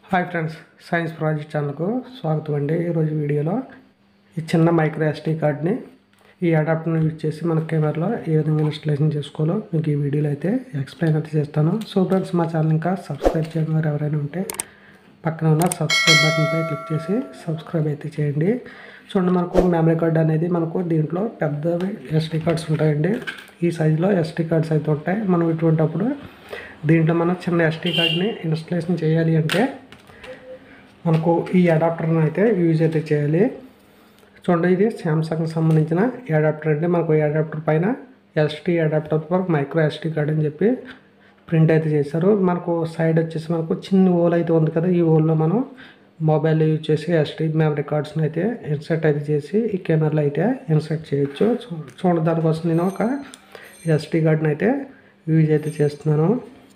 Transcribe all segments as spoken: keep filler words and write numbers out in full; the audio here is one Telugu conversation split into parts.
హాయ్ ఫ్రెండ్స్, సైన్స్ ప్రాజెక్ట్ ఛానల్కు స్వాగతం అండి. ఈరోజు వీడియోలో ఈ చిన్న మైక్రో ఎస్టీ కార్డ్ని ఈ అడాప్టర్ని యూజ్ చేసి మన కెమెరాలో ఏ విధంగా ఇన్స్టాలేషన్ చేసుకోవాలో మీకు ఈ వీడియోలో అయితే ఎక్స్ప్లెయిన్ అయితే చేస్తాను. సో ఫ్రెండ్స్, మా ఛానల్ ఇంకా సబ్స్క్రైబ్ చేయడం వారు ఎవరైనా ఉంటే పక్కన ఉన్న సబ్స్క్రైబ్ బటన్పై క్లిక్ చేసి సబ్స్క్రైబ్ అయితే చేయండి. చూడండి, మనకు మెమరీ కార్డ్ అనేది మనకు దీంట్లో పెద్ద ఎస్టీ కార్డ్స్ ఉంటాయండి. ఈ సైజులో ఎస్టీ కార్డ్స్ అయితే ఉంటాయి. మనం ఇటువంటిప్పుడు దీంట్లో మనం చిన్న ఎస్టీ కార్డ్ని ఇన్స్టాలేషన్ చేయాలి అంటే మనకు ఈ అడాప్టర్ని అయితే యూజ్ అయితే చేయాలి. చూడండి, ఇది శాంసంగ్ సంబంధించిన అడాప్టర్ అండి. మనకు ఈ అడాప్టర్ పైన ఎస్టీ అడాప్టర్ వరకు మైక్రో ఎస్టీ కార్డ్ అని చెప్పి ప్రింట్ అయితే చేశారు. మనకు సైడ్ వచ్చేసి మనకు చిన్న హోల్ అయితే ఉంది కదా, ఈ హోల్లో మనం మొబైల్ యూజ్ చేసి ఎస్టీ మెమరీ కార్డ్స్ని అయితే ఇన్సర్ట్ అయితే చేసి ఈ కెమెరాలో అయితే ఇన్సర్ట్ చేయొచ్చు. చూడండి, దానికోసం నేను ఒక ఎస్టీ కార్డ్ని అయితే యూజ్ అయితే చేస్తున్నాను.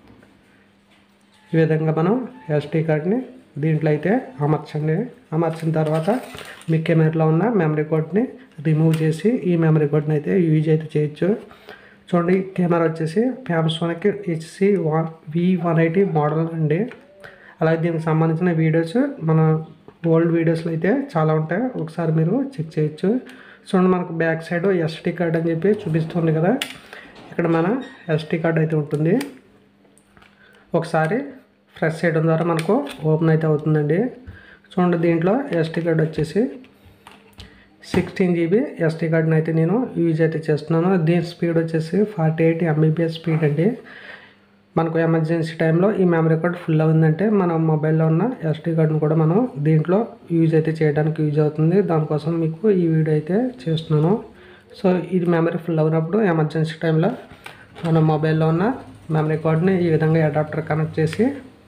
ఈ విధంగా మనం ఎస్టీ కార్డ్ని దీంట్లో అయితే అమర్చండి. అమర్చిన తర్వాత మీ కెమెరాలో ఉన్న మెమరీ కార్డ్ని రిమూవ్ చేసి ఈ మెమరీ కార్డ్ని అయితే యూజ్ అయితే చేయొచ్చు. చూడండి, కెమెరా వచ్చేసి Panasonic HC V one eighty model అండి. అలాగే దీనికి సంబంధించిన వీడియోస్ మన ఓల్డ్ వీడియోస్లో అయితే చాలా ఉంటాయి, ఒకసారి మీరు చెక్ చేయొచ్చు. చూడండి, మనకు బ్యాక్ సైడ్ ఎస్టీ కార్డ్ అని చెప్పి చూపిస్తుంది కదా, ఇక్కడ మన ఎస్టీ కార్డ్ అయితే ఉంటుంది. ఒకసారి ప్రెస్ చేయడం ద్వారా మనకు ఓపెన్ అయితే అవుతుందండి. చూడండి, దీంట్లో ఎస్టీ కార్డ్ వచ్చేసి సిక్స్టీన్ జీబీ ఎస్టీ కార్డ్ని అయితే నేను యూజ్ అయితే చేస్తున్నాను. దీని స్పీడ్ వచ్చేసి ఫార్టీ ఎయిట్ ఎంబీపీఎస్ స్పీడ్ అండి. మనకు ఎమర్జెన్సీ టైంలో ఈ మెమరీ కార్డ్ ఫుల్ అయిందంటే మన మొబైల్లో ఉన్న ఎస్టీ కార్డ్ని కూడా మనం దీంట్లో యూజ్ అయితే చేయడానికి యూజ్ అవుతుంది. దానికోసం మీకు ఈ వీడియో అయితే చేస్తున్నాను. సో ఇది మెమరీ ఫుల్ అయినప్పుడు ఎమర్జెన్సీ టైంలో మన మొబైల్లో ఉన్న మెమరీ కార్డ్ని ఈ విధంగా అడాప్టర్ కనెక్ట్ చేసి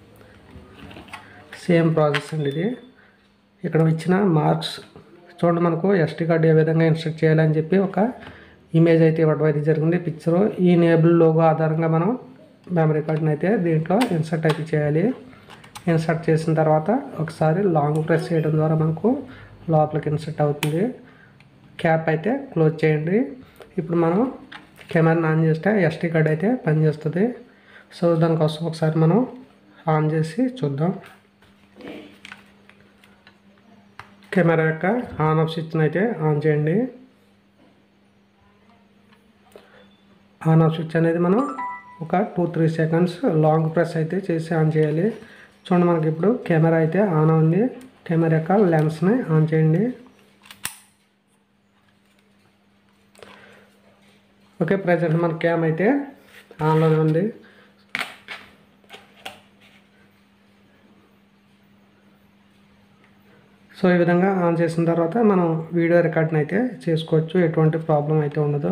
సేమ్ ప్రాసెస్ అండి ఇది. ఇక్కడ ఇచ్చిన మార్క్స్ చూడండి, మనకు ఎస్టీ కార్డ్ ఏ విధంగా ఇన్స్ట్రక్ట్ చేయాలని చెప్పి ఒక ఇమేజ్ అయితే ఇవ్వడం అయితే జరిగింది, పిక్చరు. ఈ నేబుల్ లోగో ఆధారంగా మనం మెమరీ కార్డ్ని అయితే దీంట్లో ఇన్సర్ట్ అయితే చేయాలి. ఇన్సర్ట్ చేసిన తర్వాత ఒకసారి లాంగ్ ప్రెస్ చేయడం ద్వారా మనకు లోపలికి ఇన్సర్ట్ అవుతుంది. క్యాప్ అయితే క్లోజ్ చేయండి. ఇప్పుడు మనం కెమెరాని ఆన్ చేస్తే ఎస్టీ కార్డ్ అయితే పనిచేస్తుంది. సో దానికోసం ఒకసారి మనం ఆన్ చేసి చూద్దాం. కెమెరా యొక్క ఆన్ ఆఫ్ స్విచ్ని అయితే ఆన్ చేయండి. ఆన్ ఆఫ్ స్విచ్ అనేది మనం ఒక two three seconds long press అయితే చేసి ఆన్ చేయాలి. చూడండి, మనకి ఇప్పుడు కెమెరా అయితే ఆన్ ఉంది. కెమెరా యొక్క లెన్స్ని ఆన్ చేయండి. ఓకే, ప్రజెంట్ మన క్యామ్ అయితే ఆన్లోనే ఉంది. సో ఈ విధంగా ఆన్ చేసిన తర్వాత మనం వీడియో రికార్డ్ని అయితే చేసుకోవచ్చు, ఎటువంటి ప్రాబ్లం అయితే ఉండదు.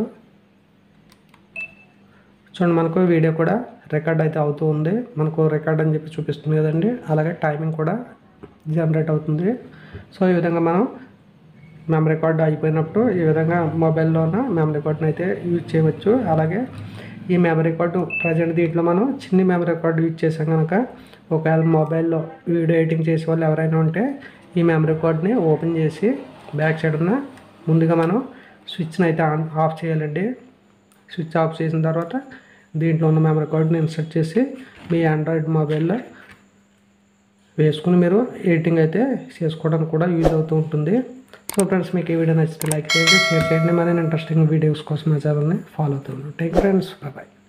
చూడండి, మనకు వీడియో కూడా రికార్డ్ అయితే అవుతూ ఉంది. మనకు రికార్డ్ అని చెప్పి చూపిస్తుంది కదండి, అలాగే టైమింగ్ కూడా జనరేట్ అవుతుంది. సో ఈ విధంగా మనం మెమరీ కార్డ్ అయిపోయినప్పుడు ఈ విధంగా మొబైల్లో ఉన్న మెమరీ కార్డ్ని అయితే యూజ్ చేయవచ్చు. అలాగే ఈ మెమరీ కార్డు ప్రజెంట్ దీంట్లో మనం చిన్ని మెమరీ కార్డు యూజ్ చేసాం కనుక ఒకవేళ మొబైల్లో వీడియో ఎడిటింగ్ చేసే వాళ్ళు ఎవరైనా ఉంటే ఈ మెమరీ కార్డ్ని ఓపెన్ చేసి బ్యాక్ సైడ్ ఉన్న ముందుగా మనం స్విచ్ని అయితే ఆన్ ఆఫ్ చేయాలండి. స్విచ్ ఆఫ్ చేసిన తర్వాత దీంట్లో ఉన్న మెమరీ కార్డ్ని ఇన్సర్ట్ చేసి మీ ఆండ్రాయిడ్ మొబైల్లో వేసుకుని మీరు ఎడిటింగ్ అయితే చేసుకోవడానికి కూడా యూజ్ అవుతూ ఉంటుంది. సో ఫ్రెండ్స్, మీకు ఈ వీడియో నచ్చితే లైక్ చేయండి, షేర్ చేయండి. మరిన్ని ఇంట్రెస్టింగ్ వీడియోస్ కోసం మా ఛానల్ని ఫాలో అవుతుంది. Thank you friends, bye bye.